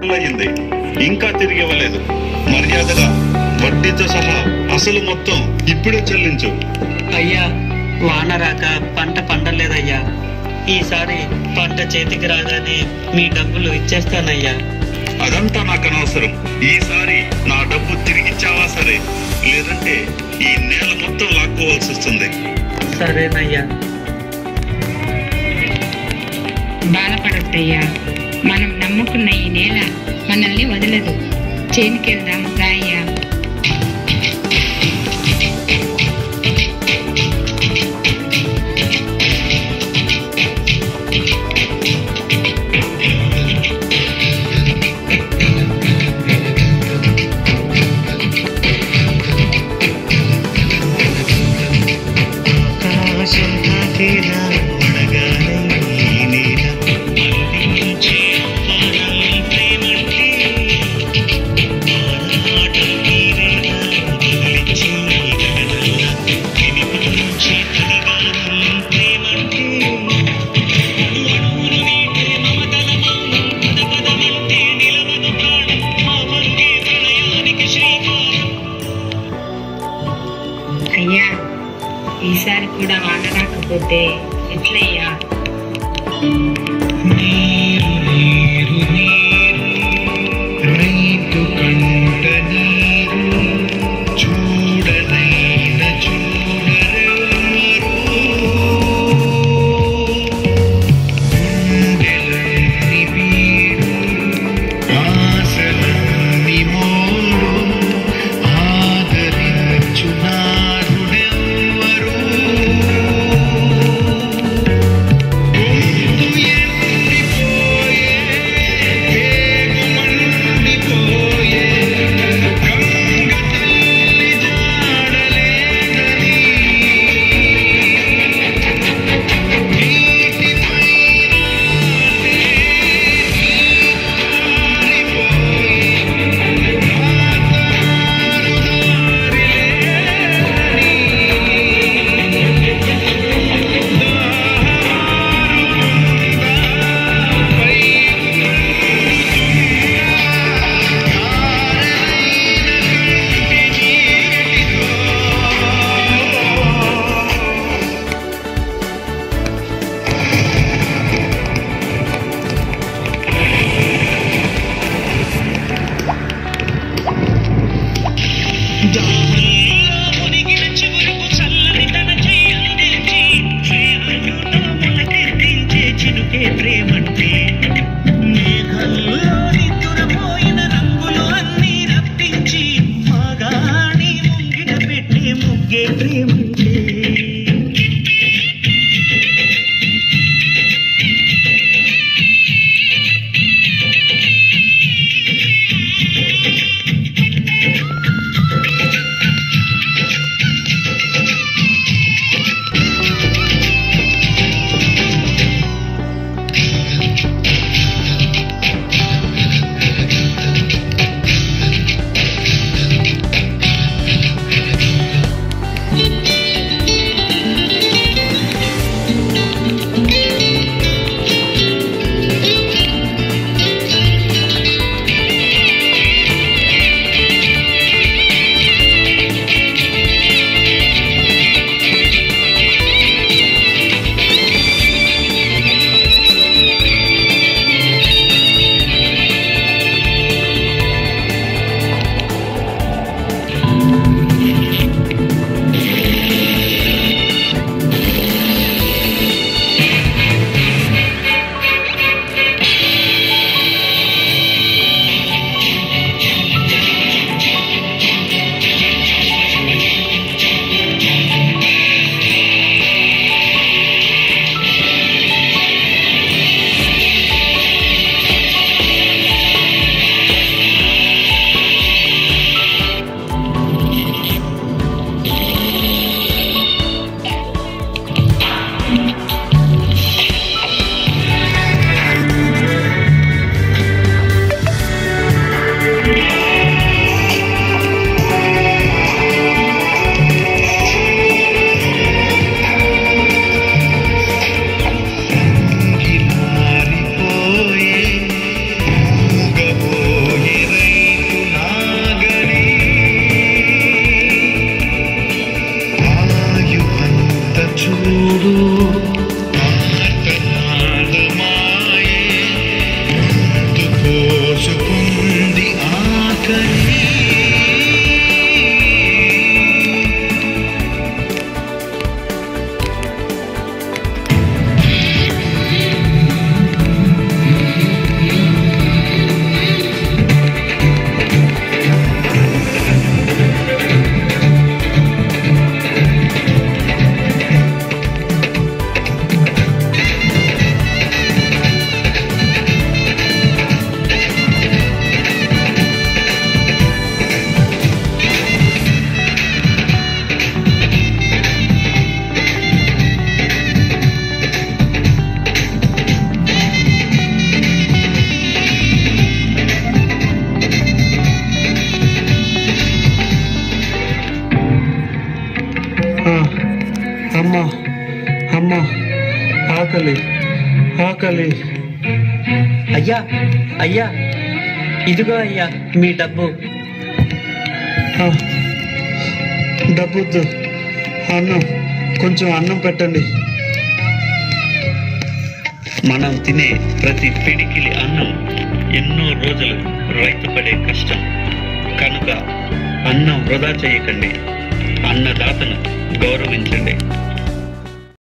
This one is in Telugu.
అయింది, ఇంకా తిరిగి ఇవ్వలేదు. మర్యాదగా వడ్డీతో సహా అసలు మొత్తం ఇప్పుడే చెల్లించు. అయ్యా, వాన రాక పంట పండలేదయ్యా. ఈసారి పంట చేతికి రాగానే మీ డబ్బులు ఇచ్చేస్తానయ్యా. అదంతా నాకు అనవసరం. ఈసారి నా డబ్బు తిరిగిచ్చావా సరే, లేదంటే ఈ నేల మొత్తం లాక్కోవాల్సి వస్తుంది. సరేనయ్యా. బాధపడొద్దయ్యా, మనం నమ్ముకున్న ఈ నేల మనల్ని వదలదు. చేనుకెళ్దాం రాయ్యా. అయ్యా, ఈసారి కూడా వాన రాకపోతే ఎట్లయ్యా? రైతు కంట నీరు చూడనైన చూడరెవరు, గుండెలన్ని వీడు ఆశలన్ని మోడు, ఆదరించు నారుడెవ్వరు. గొంతు అమ్మా అమ్మా, ఆకలి ఆకలి. అయ్యా అయ్యా, ఇదిగో అయ్యా మీ డబ్బు. డబ్బుద్దు, అన్నం, కొంచెం అన్నం పెట్టండి. మనం తినే ప్రతి పిడికిలి అన్నం ఎన్నో రోజులు రైతు పడే కష్టం. కనుక అన్నం వృధా చేయకండి, అన్నదాతను గౌరవించండి.